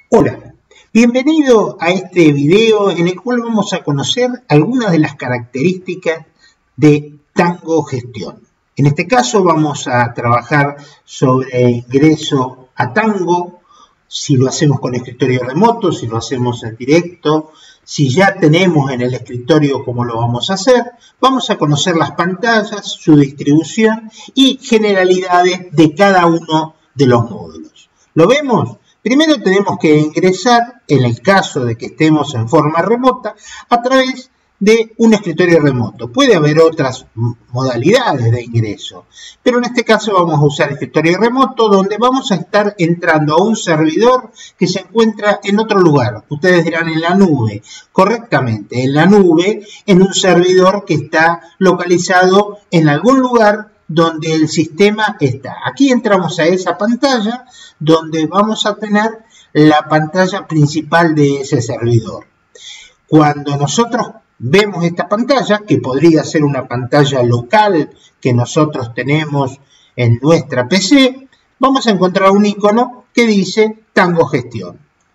Hola, bienvenido a este video en el cual vamos a conocer algunas de las características de Tango Gestión. En este caso vamos a trabajar sobre ingreso a Tango, si lo hacemos con escritorio remoto, si lo hacemos en directo, si ya tenemos en el escritorio cómo lo vamos a hacer. Vamos a conocer las pantallas, su distribución y generalidades de cada uno de los módulos. ¿Lo vemos? Primero tenemos que ingresar, en el caso de que estemos en forma remota, a través de un escritorio remoto. Puede haber otras modalidades de ingreso, pero en este caso vamos a usar escritorio remoto, donde vamos a estar entrando a un servidor que se encuentra en otro lugar. Ustedes dirán en la nube. Correctamente, en la nube, en un servidor que está localizado en algún lugar donde el sistema está. Aquí entramos a esa pantalla donde vamos a tener la pantalla principal de ese servidor. Cuando nosotros vemos esta pantalla, que podría ser una pantalla local que nosotros tenemos en nuestra PC, vamos a encontrar un icono que dice Tango Gestión.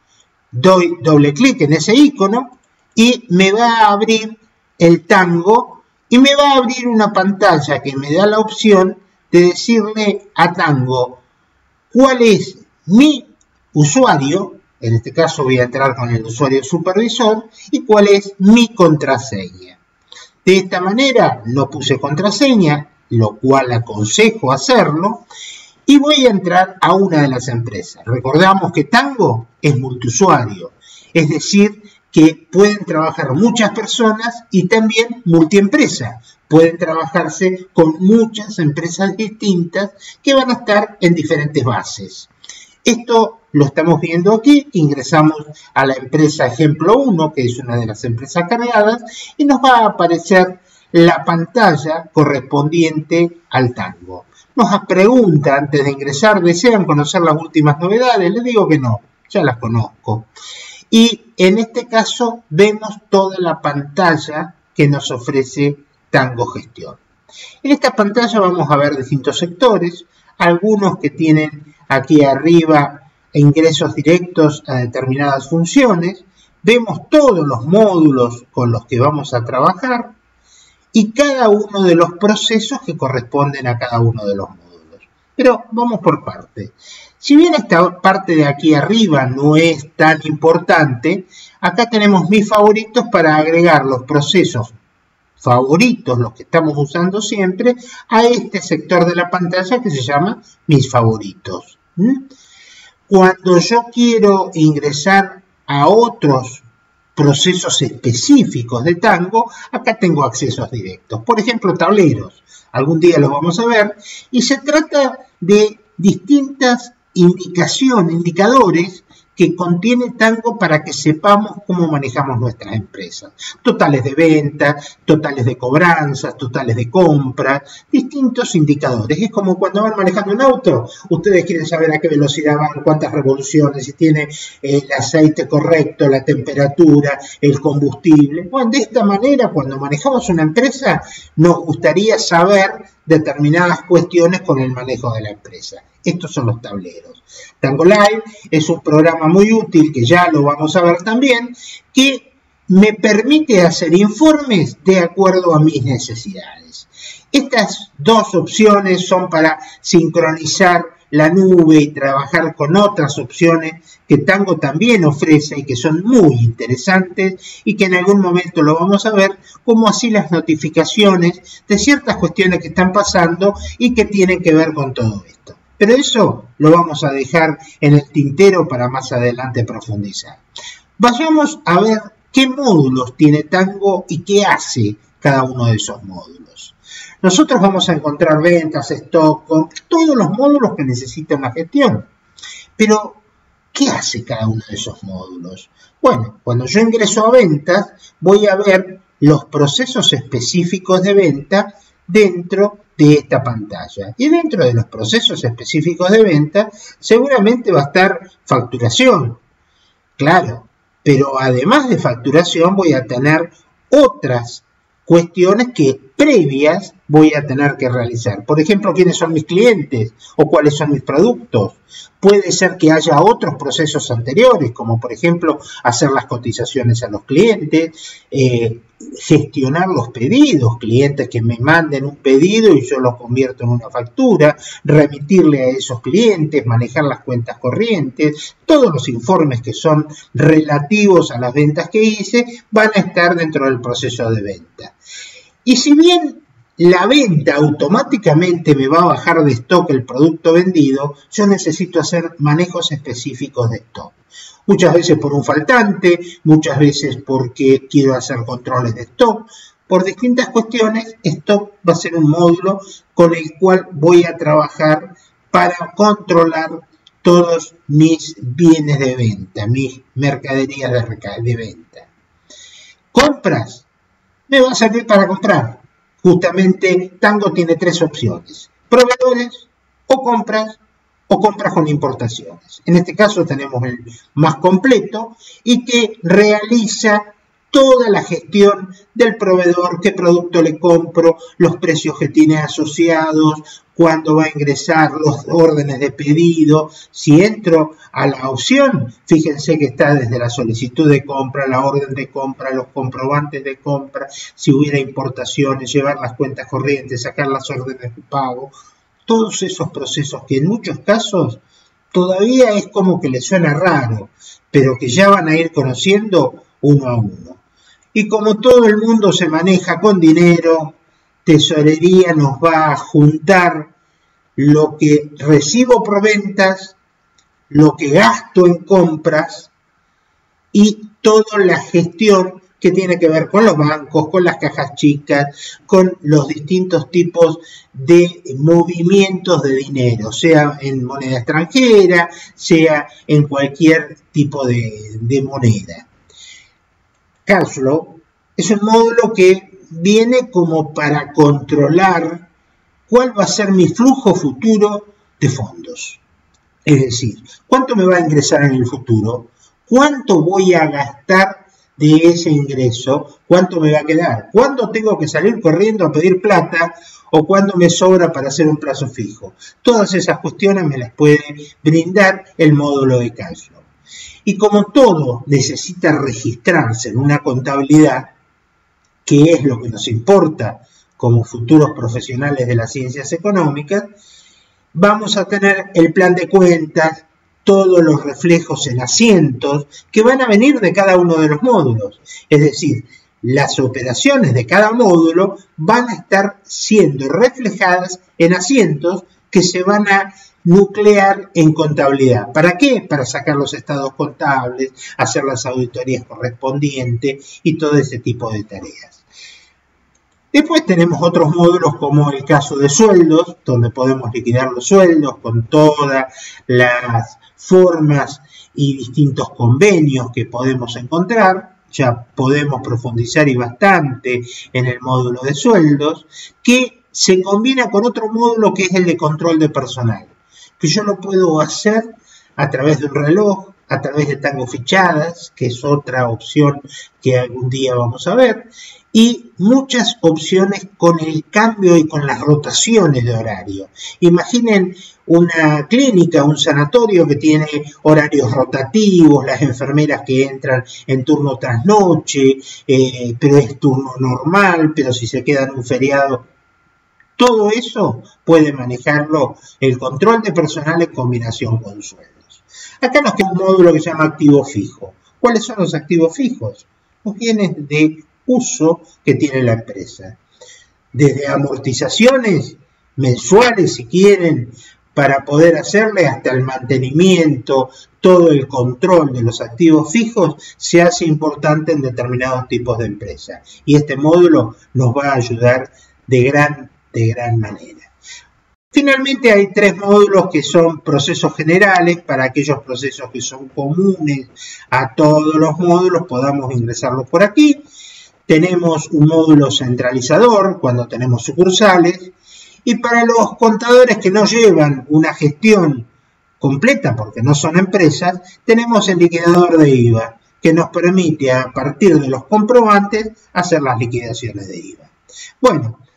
Doy doble clic en ese icono y me va a abrir el Tango. Y me va a abrir una pantalla que me da la opción de decirle a Tango cuál es mi usuario, en este caso voy a entrar con el usuario supervisor, y cuál es mi contraseña. De esta manera no puse contraseña, lo cual aconsejo hacerlo, y voy a entrar a una de las empresas. Recordamos que Tango es multiusuario, es decir, que pueden trabajar muchas personas y también multiempresa. Pueden trabajarse con muchas empresas distintas que van a estar en diferentes bases. Esto lo estamos viendo aquí. Ingresamos a la empresa ejemplo 1, que es una de las empresas cargadas, y nos va a aparecer la pantalla correspondiente al Tango. Nos pregunta antes de ingresar, ¿desean conocer las últimas novedades? Les digo que no, ya las conozco. Y en este caso vemos toda la pantalla que nos ofrece Tango Gestión. En esta pantalla vamos a ver distintos sectores, algunos que tienen aquí arriba ingresos directos a determinadas funciones. Vemos todos los módulos con los que vamos a trabajar y cada uno de los procesos que corresponden a cada uno de los módulos. Pero vamos por partes. Si bien esta parte de aquí arriba no es tan importante, acá tenemos mis favoritos para agregar los procesos favoritos, los que estamos usando siempre, a este sector de la pantalla que se llama mis favoritos. Cuando yo quiero ingresar a otros procesos específicos de Tango, acá tengo accesos directos. Por ejemplo, tableros. Algún día los vamos a ver. Y se trata de distintas indicadores que contiene Tango para que sepamos cómo manejamos nuestras empresas. Totales de ventas, totales de cobranzas, totales de compras, distintos indicadores. Es como cuando van manejando un auto, ustedes quieren saber a qué velocidad van, cuántas revoluciones, si tiene el aceite correcto, la temperatura, el combustible. Bueno, de esta manera, cuando manejamos una empresa, nos gustaría saber determinadas cuestiones con el manejo de la empresa. Estos son los tableros. Tango Live es un programa muy útil, que ya lo vamos a ver también, que me permite hacer informes de acuerdo a mis necesidades. Estas dos opciones son para sincronizar la nube y trabajar con otras opciones que Tango también ofrece y que son muy interesantes y que en algún momento lo vamos a ver, como así las notificaciones de ciertas cuestiones que están pasando y que tienen que ver con todo esto. Pero eso lo vamos a dejar en el tintero para más adelante profundizar. Vayamos a ver qué módulos tiene Tango y qué hace cada uno de esos módulos. Nosotros vamos a encontrar ventas, stock, con todos los módulos que necesita una gestión. Pero, ¿qué hace cada uno de esos módulos? Bueno, cuando yo ingreso a ventas, voy a ver los procesos específicos de venta dentro de esta pantalla. Y dentro de los procesos específicos de venta, seguramente va a estar facturación. Claro, pero además de facturación voy a tener otras cuestiones que previas voy a tener que realizar. Por ejemplo, quiénes son mis clientes o cuáles son mis productos. Puede ser que haya otros procesos anteriores, como por ejemplo hacer las cotizaciones a los clientes, gestionar los pedidos, clientes que me manden un pedido y yo lo convierto en una factura, remitirle a esos clientes, manejar las cuentas corrientes, todos los informes que son relativos a las ventas que hice van a estar dentro del proceso de venta. Y si bien la venta automáticamente me va a bajar de stock el producto vendido, yo necesito hacer manejos específicos de stock. Muchas veces por un faltante, muchas veces porque quiero hacer controles de stock. Por distintas cuestiones, stock va a ser un módulo con el cual voy a trabajar para controlar todos mis bienes de venta, mis mercaderías de venta. Compras. Me va a servir para comprar. Justamente Tango tiene tres opciones: proveedores o compras con importaciones. En este caso tenemos el más completo y que realiza toda la gestión del proveedor, qué producto le compro, los precios que tiene asociados, cuándo va a ingresar, los órdenes de pedido. Si entro a la opción, fíjense que está desde la solicitud de compra, la orden de compra, los comprobantes de compra, si hubiera importaciones, llevar las cuentas corrientes, sacar las órdenes de pago, todos esos procesos que en muchos casos todavía es como que les suena raro, pero que ya van a ir conociendo uno a uno. Y como todo el mundo se maneja con dinero, Tesorería nos va a juntar lo que recibo por ventas, lo que gasto en compras y toda la gestión que tiene que ver con los bancos, con las cajas chicas, con los distintos tipos de movimientos de dinero, sea en moneda extranjera, sea en cualquier tipo de moneda. Cashflow es un módulo que viene como para controlar cuál va a ser mi flujo futuro de fondos. Es decir, cuánto me va a ingresar en el futuro, cuánto voy a gastar de ese ingreso, cuánto me va a quedar, cuándo tengo que salir corriendo a pedir plata o cuándo me sobra para hacer un plazo fijo. Todas esas cuestiones me las puede brindar el módulo de Cashflow. Y como todo necesita registrarse en una contabilidad, que es lo que nos importa como futuros profesionales de las ciencias económicas, vamos a tener el plan de cuentas, todos los reflejos en asientos que van a venir de cada uno de los módulos. Es decir, las operaciones de cada módulo van a estar siendo reflejadas en asientos que se van a nuclear en contabilidad. ¿Para qué? Para sacar los estados contables, hacer las auditorías correspondientes y todo ese tipo de tareas. Después tenemos otros módulos como el caso de sueldos, donde podemos liquidar los sueldos con todas las formas y distintos convenios que podemos encontrar. Ya podemos profundizar y bastante en el módulo de sueldos, que se combina con otro módulo que es el de control de personal, que yo lo puedo hacer a través de un reloj, a través de Tango Fichadas, que es otra opción que algún día vamos a ver, y muchas opciones con el cambio y con las rotaciones de horario. Imaginen una clínica, un sanatorio que tiene horarios rotativos, las enfermeras que entran en turno tras noche, pero es turno normal, pero si se queda en un feriado. Todo eso puede manejarlo el control de personal en combinación con sueldos. Acá nos queda un módulo que se llama activo fijo. ¿Cuáles son los activos fijos? Los bienes de uso que tiene la empresa. Desde amortizaciones mensuales, si quieren, para poder hacerle hasta el mantenimiento, todo el control de los activos fijos se hace importante en determinados tipos de empresas. Y este módulo nos va a ayudar de gran manera. Finalmente hay tres módulos que son procesos generales. Para aquellos procesos que son comunes a todos los módulos podamos ingresarlos por aquí. Tenemos un módulo centralizador cuando tenemos sucursales, y para los contadores que no llevan una gestión completa porque no son empresas, tenemos el liquidador de IVA que nos permite a partir de los comprobantes hacer las liquidaciones de IVA. Bueno,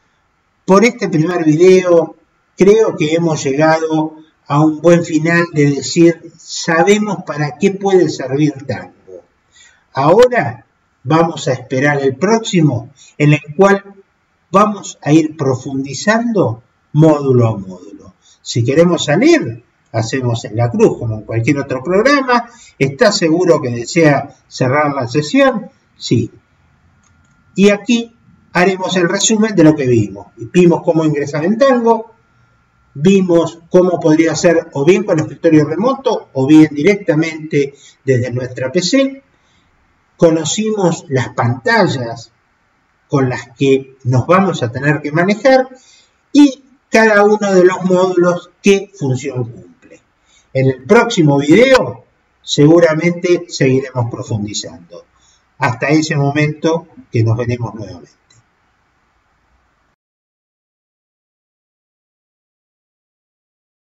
por este primer video creo que hemos llegado a un buen final de decir, sabemos para qué puede servir Tango. Ahora vamos a esperar el próximo, en el cual vamos a ir profundizando módulo a módulo. Si queremos salir, hacemos en la cruz como en cualquier otro programa. ¿Está seguro que desea cerrar la sesión? Sí. Y aquí haremos el resumen de lo que vimos. Vimos cómo ingresar en Tango, vimos cómo podría ser o bien con escritorio remoto o bien directamente desde nuestra PC. Conocimos las pantallas con las que nos vamos a tener que manejar y cada uno de los módulos qué función cumple. En el próximo video seguramente seguiremos profundizando. Hasta ese momento que nos veremos nuevamente.